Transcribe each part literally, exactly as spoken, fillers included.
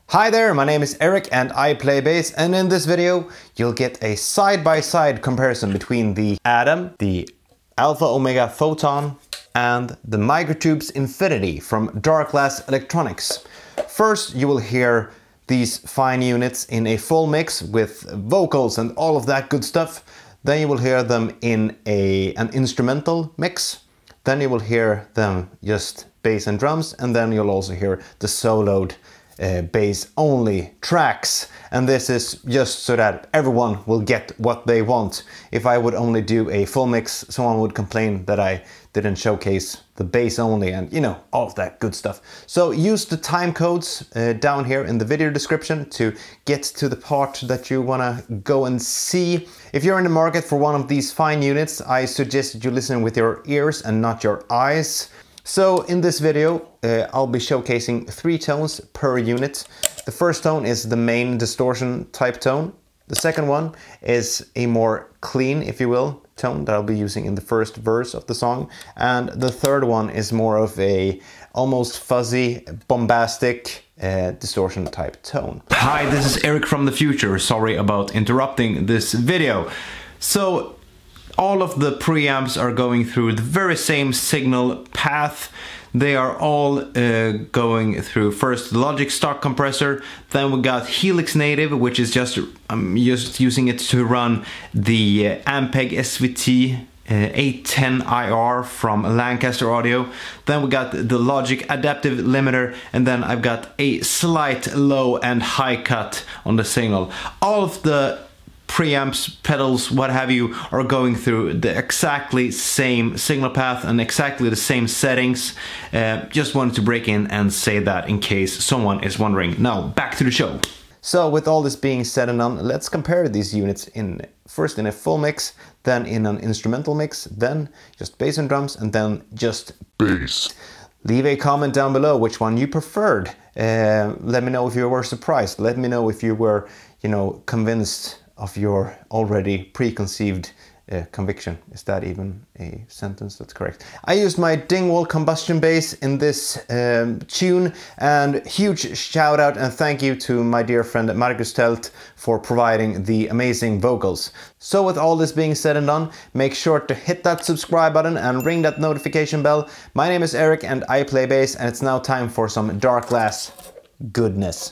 Hi there, my name is Eric and I play bass, and in this video you'll get a side-by-side comparison between the Atom, the Alpha Omega Photon and the Microtubes Infinity from Darkglass Electronics. First you will hear these fine units in a full mix with vocals and all of that good stuff. Then you will hear them in a, an instrumental mix. Then you will hear them just bass and drums, and then you'll also hear the soloed Uh, bass only tracks, and this is just so that everyone will get what they want. If I would only do a full mix, someone would complain that I didn't showcase the bass only and, you know, all of that good stuff. So use the time codes uh, down here in the video description to get to the part that you want to go and see. If you're in the market for one of these fine units, I suggest that you listen with your ears and not your eyes. So in this video, uh, I'll be showcasing three tones per unit. The first tone is the main distortion type tone. The second one is a more clean, if you will, tone that I'll be using in the first verse of the song. And the third one is more of a almost fuzzy, bombastic uh, distortion type tone. Hi, this is Eric from the future. Sorry about interrupting this video. So, all of the preamps are going through the very same signal path. They are all uh, going through first the Logic stock compressor, then we got Helix Native, which is just I'm just using it to run the uh, Ampeg S V T uh, eight ten I R from Lancaster Audio. Then we got the Logic Adaptive Limiter, and then I've got a slight low and high cut on the signal. All of the preamps, pedals, what have you, are going through the exactly same signal path and exactly the same settings. Uh, just wanted to break in and say that in case someone is wondering. Now, back to the show. So with all this being said and done, let's compare these units in first in a full mix, then in an instrumental mix, then just bass and drums, and then just bass. Leave a comment down below which one you preferred. Uh, let me know if you were surprised. Let me know if you were, you know, convinced of your already preconceived uh, conviction. Is that even a sentence? That's correct. I used my Dingwall combustion bass in this um, tune, and huge shout out and thank you to my dear friend Markus Telt for providing the amazing vocals. So with all this being said and done, make sure to hit that subscribe button and ring that notification bell. My name is Eric and I play bass, and it's now time for some Darkglass goodness.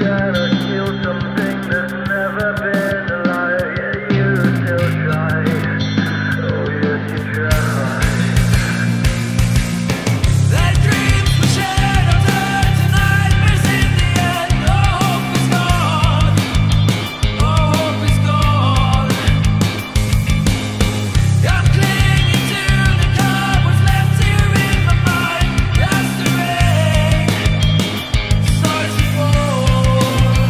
Searching for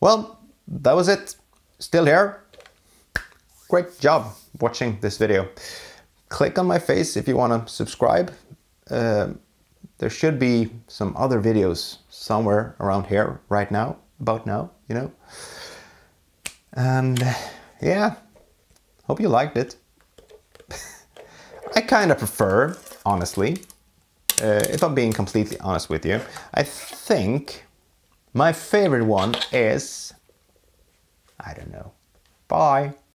well, that was it. Still here. Great job watching this video. Click on my face if you want to subscribe. Uh, there should be some other videos somewhere around here right now, about now, you know. And yeah, hope you liked it. I kind of prefer, honestly, uh, if I'm being completely honest with you, I think my favorite one is, I don't know. Bye.